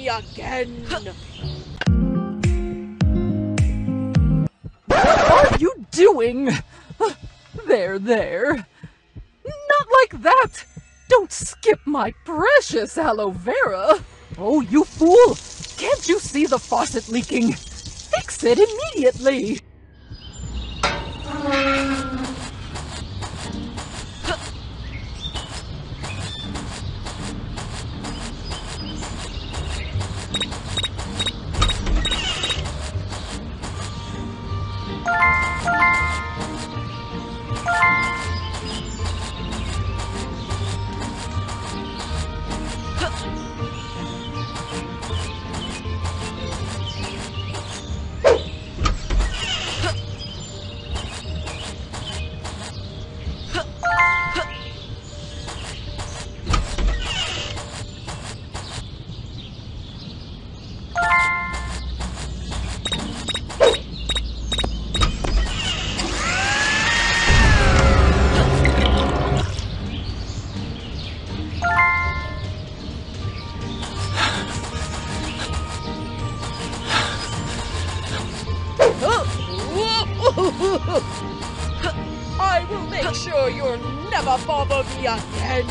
me again. What are you doing? There. Not like that! Don't skip my precious aloe vera! Oh, you fool! Can't you see the faucet leaking? Fix it immediately! I will make sure you'll never bother me again.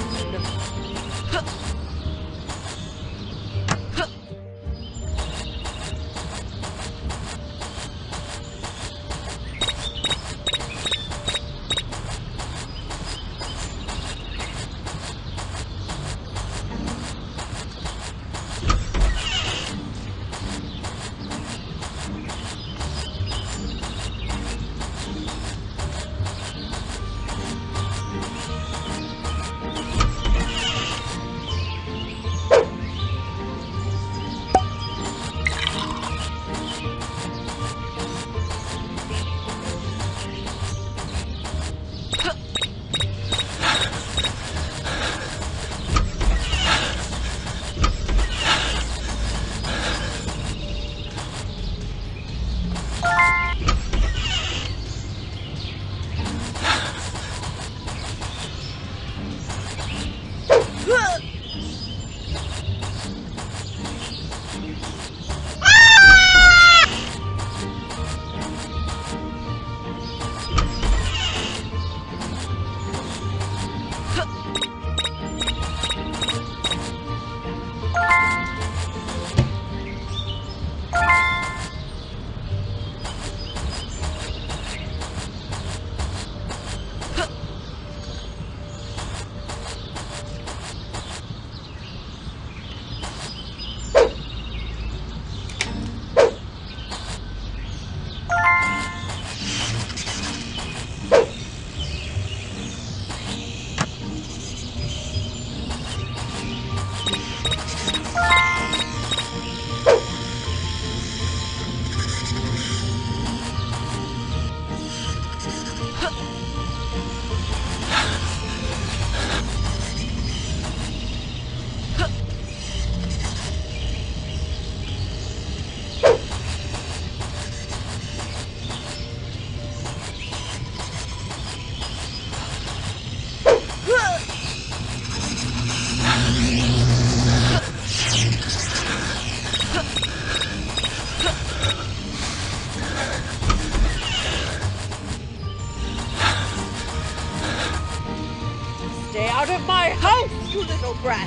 Stay out of my house, you little brat!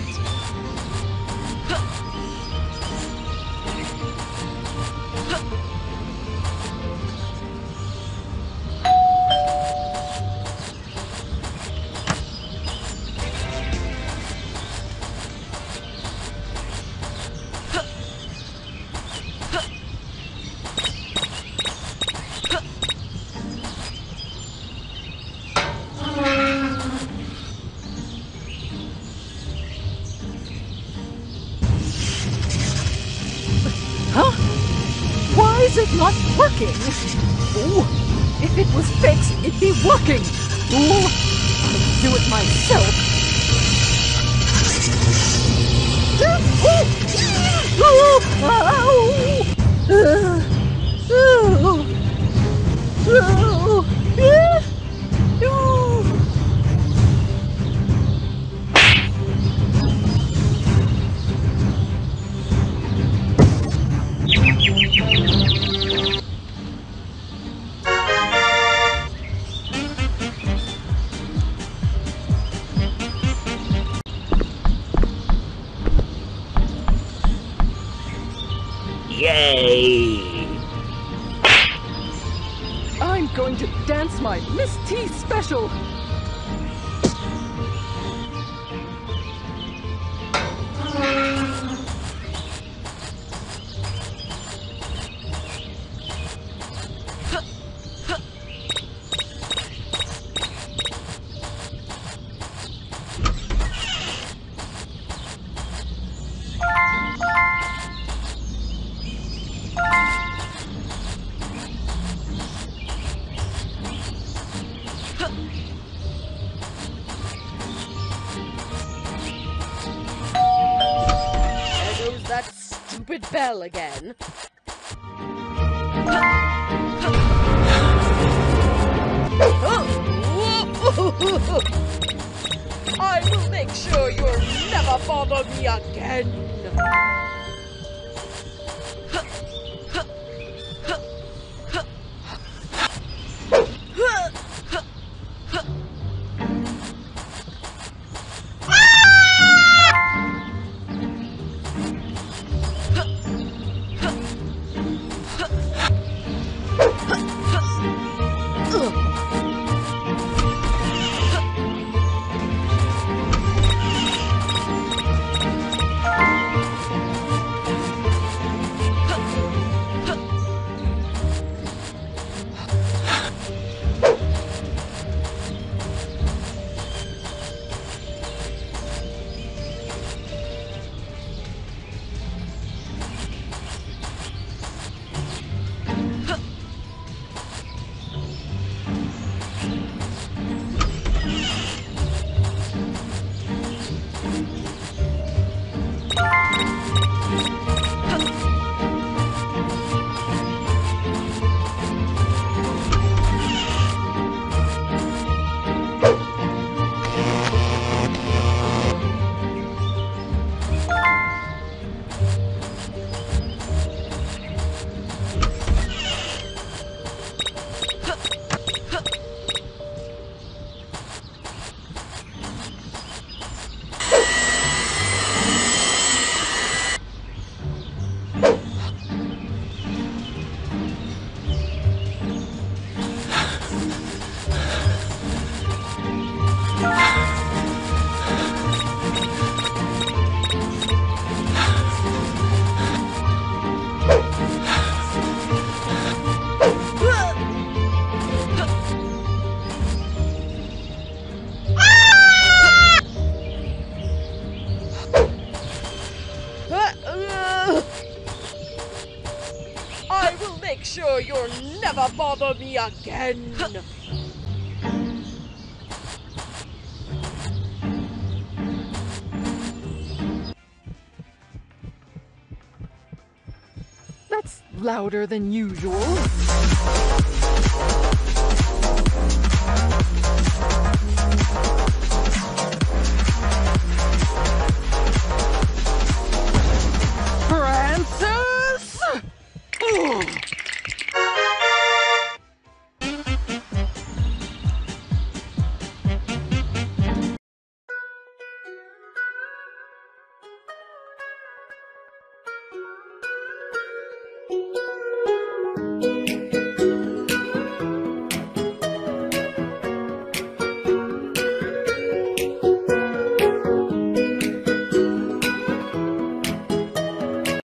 Huh? Why is it not working? Ooh, if it was fixed, it'd be working. Ooh, I'll do it myself. Yay! I'm going to dance my Miss T special. There goes that stupid bell again. I will make sure you'll never bother me again. I will make sure you'll never bother me again. That's louder than usual.